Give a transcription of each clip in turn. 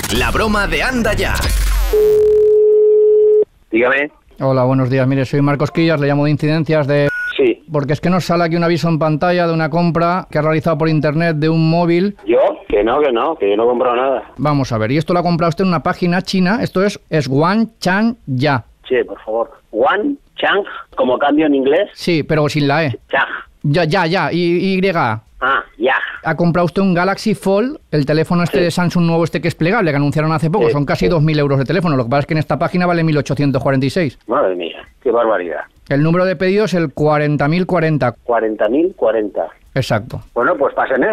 La broma de Anda Ya. Dígame. Hola, buenos días. Mire, soy Marcos Quillas, le llamo de incidencias de... Sí. Porque es que nos sale aquí un aviso en pantalla de una compra que ha realizado por internet de un móvil. ¿Yo? Que yo no he comprado nada. Vamos a ver, y esto lo ha comprado usted en una página china, esto es Wanchang Ya. Sí, por favor. Wanchang, como cambio en inglés. Sí, pero sin la E. Chang. Ya, Y. Ah, ya. Ha comprado usted un Galaxy Fold, el teléfono este de Samsung nuevo este que es plegable, que anunciaron hace poco. Son casi 2.000 euros de teléfono. Lo que pasa es que en esta página vale 1.846. Madre mía, qué barbaridad. El número de pedido es el 40.040. 40.040. Exacto. Bueno, pues páseme.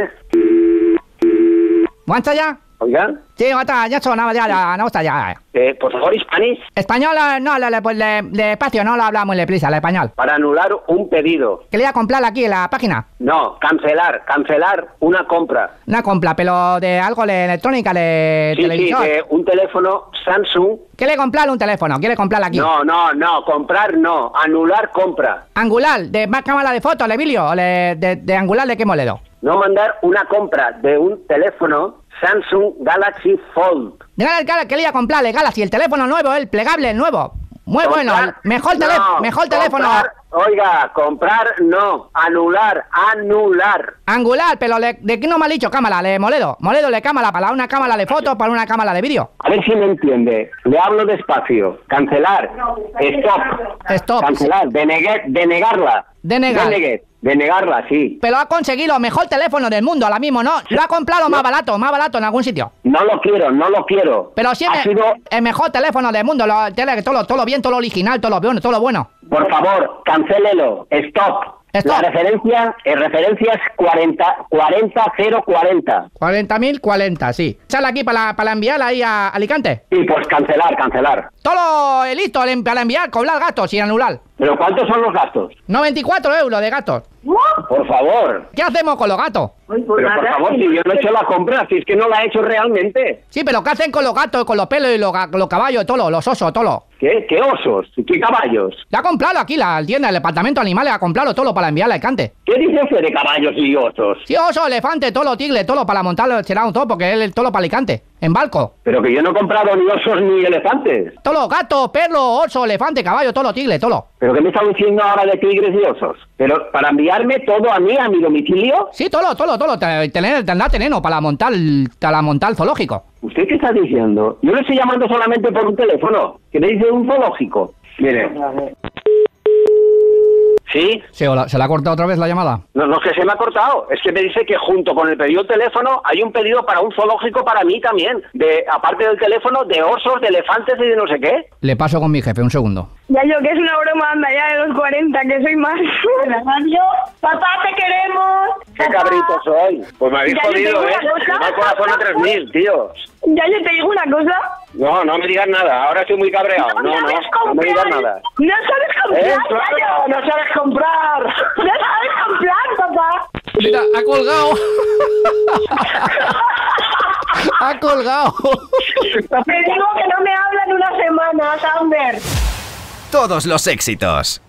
¿Guanta ya? Oiga. Sí, ya sonaba, ya, no está ya. Por favor, Spanish. Español, no, pues despacio, no lo hablamos muy deprisa, el español. Para anular un pedido. ¿Qué le iba a comprar aquí en la página? No, cancelar una compra. Una compra, pero de algo de electrónica, de televisor. Sí, de un teléfono Samsung. ¿Quiere comprar un teléfono? ¿Quiere comprarla aquí? No, comprar no, anular compra. Angular, de más cámara de fotos, de vídeo, de angular, ¿de qué modelo? No mandar una compra de un teléfono Samsung Galaxy Fold. ¿Qué le iba a comprar? El Galaxy, el teléfono nuevo, el plegable, el nuevo. Muy bueno, mejor teléfono. Oiga, comprar no, anular. Angular, pero ¿de qué no me ha dicho cámara? ¿De Moledo de cámara? ¿Para una cámara de fotos, para una cámara de vídeo? A ver si me entiende. Le hablo despacio. Cancelar. Stop. Cancelar. Denegarla. Denegarla, sí. Pero ha conseguido mejor teléfono del mundo ahora mismo, ¿no? Lo ha comprado más barato en algún sitio. No lo quiero. Pero sí el mejor teléfono del mundo, todo lo bien, todo lo original, todo lo bueno. Por favor, cancélelo. Stop. La referencia es 40040. 40.040, sí. ¿Sale aquí para enviarla ahí a Alicante? Sí, pues cancelar. Todo listo para enviar, cobrar gastos y anular. ¿Pero cuántos son los gastos? 94 euros de gastos. Por favor. ¿Qué hacemos con los gatos? Pero por favor, si yo no he hecho la compra, si es que no la he hecho realmente. Sí, pero ¿qué hacen con los gatos, con los pelos y los caballos, todo, los osos, todo? ¿Qué osos? ¿Qué caballos? Le ha comprado aquí la tienda, el departamento de animales, ha comprado todo para enviarle a Alicante. ¿Qué dice usted de caballos y osos? Sí, oso, elefante, todo, tigre, todo para montarlo, será un todo, porque él todo para Alicante, en barco. Pero que yo no he comprado ni osos ni elefantes. Todo, gato, perro, oso, elefante, caballo, todo, tigre, todo. ¿Pero qué me está diciendo ahora de tigres y osos? ¿Pero para enviarme todo a mí, a mi domicilio? Sí, todo, tendrá teneno para montar el zoológico. ¿Usted qué está diciendo? Yo le estoy llamando solamente por un teléfono, que me dice un zoológico. Mire. ¿Sí? Sí, hola. ¿Se le ha cortado otra vez la llamada? No, que se me ha cortado. Es que me dice que junto con el pedido del teléfono hay un pedido para un zoológico para mí también. Aparte del teléfono, de osos, de elefantes y de no sé qué. Le paso con mi jefe, un segundo. Ya yo, que es una broma, anda ya de los 40, que soy más. Papá, te queremos. Qué cabrito soy. Pues me habéis jodido, ¿eh? Me va el corazón a 3.000, tío. Ya yo te digo una cosa. No me digas nada. Ahora estoy muy cabreado. No me digas nada. No sabes comprar, no sabes comprar. No sabes comprar, papá. Mira, ha colgado. Ha colgado. Te digo que no me hablan una semana, Sander. Todos los éxitos.